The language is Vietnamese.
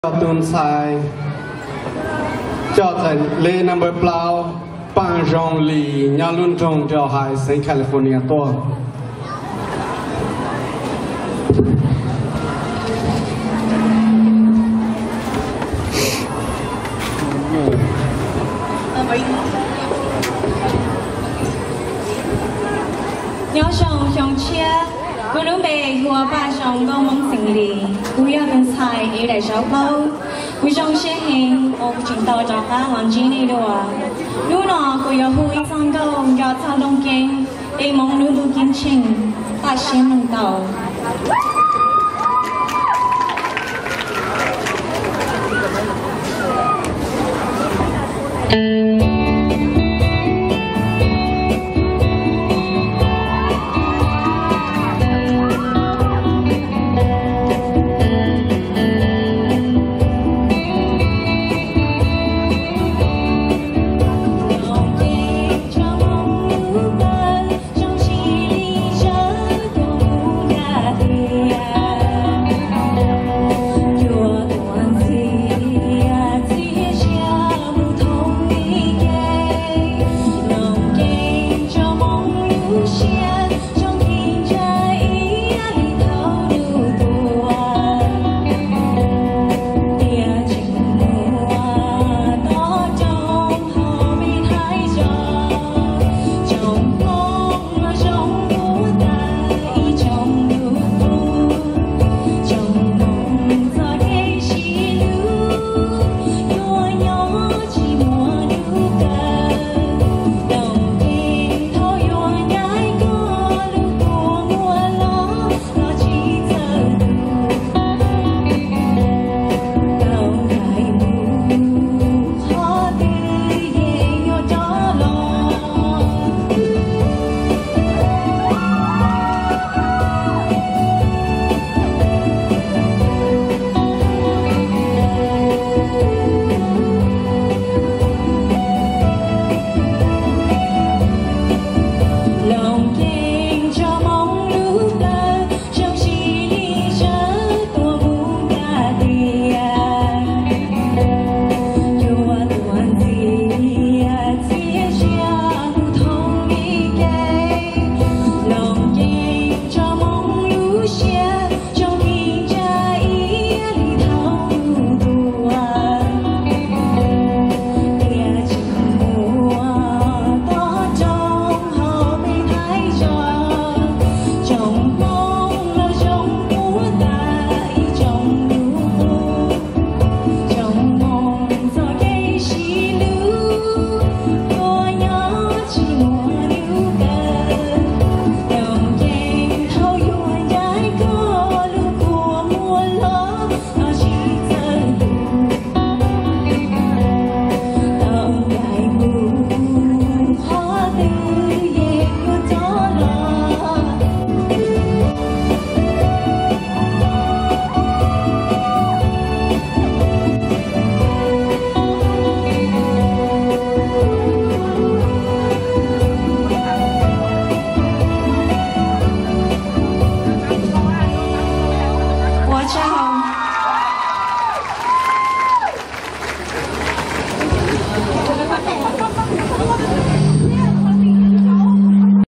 tuần sai cho thành lê number plow bằng rong lì nhà luôn trong cho hai sinh California to nhớ sòng chia cô nữ bề hùa ba sòng bao mong sinh lì cô yêu bên sai ý đại sáu bao cô sòng xe hình ô chúng tao cho ta làm gì này đó lúc nào cô yêu hui sang câu cho tao đông kinh ý mong nữ du kiếm trình ta xem mong tao